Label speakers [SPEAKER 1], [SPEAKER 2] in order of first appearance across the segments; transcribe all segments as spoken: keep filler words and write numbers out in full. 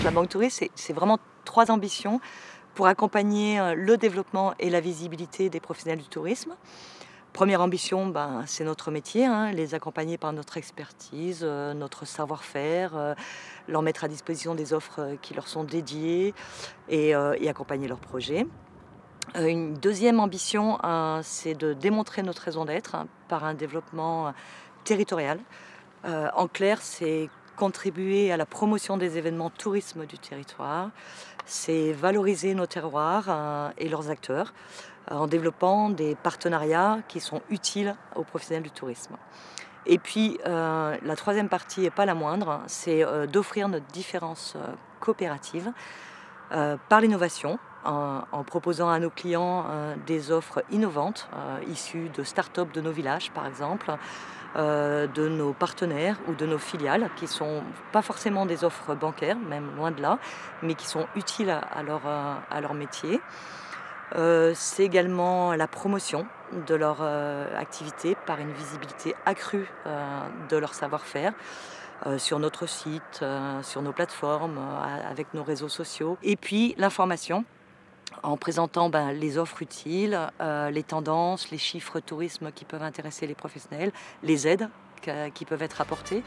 [SPEAKER 1] la Banque Touriste, c'est vraiment trois ambitions pour accompagner le développement et la visibilité des professionnels du tourisme. Première ambition, ben, c'est notre métier, hein, les accompagner par notre expertise, euh, notre savoir-faire, euh, leur mettre à disposition des offres euh, qui leur sont dédiées et, euh, et accompagner leurs projets. Euh, une deuxième ambition, euh, c'est de démontrer notre raison d'être hein, par un développement territorial. Euh, en clair, c'est contribuer à la promotion des événements tourisme du territoire, c'est valoriser nos terroirs euh, et leurs acteurs euh, en développant des partenariats qui sont utiles aux professionnels du tourisme. Et puis, euh, la troisième partie, et pas la moindre, c'est euh, d'offrir notre différence euh, coopérative euh, par l'innovation, en, en proposant à nos clients euh, des offres innovantes, euh, issues de start-up de nos villages, par exemple, euh, de nos partenaires ou de nos filiales, qui ne sont pas forcément des offres bancaires, même loin de là, mais qui sont utiles à, à, leur, à leur métier. Euh, c'est également la promotion de leur euh, activité par une visibilité accrue euh, de leur savoir-faire euh, sur notre site, euh, sur nos plateformes, euh, avec nos réseaux sociaux. Et puis l'information en présentant ben, les offres utiles, euh, les tendances, les chiffres tourisme qui peuvent intéresser les professionnels, les aides que, qui peuvent être apportées.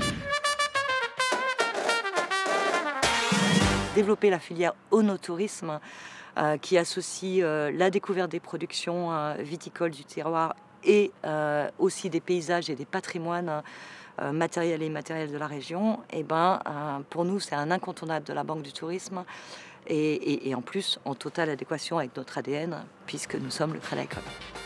[SPEAKER 1] Développer la filière onotourisme euh, qui associe euh, la découverte des productions euh, viticoles du terroir et euh, aussi des paysages et des patrimoines euh, matériels et immatériels de la région. Et ben, euh, pour nous, c'est un incontournable de la Banque du Tourisme et, et, et en plus en totale adéquation avec notre A D N puisque nous sommes le Crédit Agricole.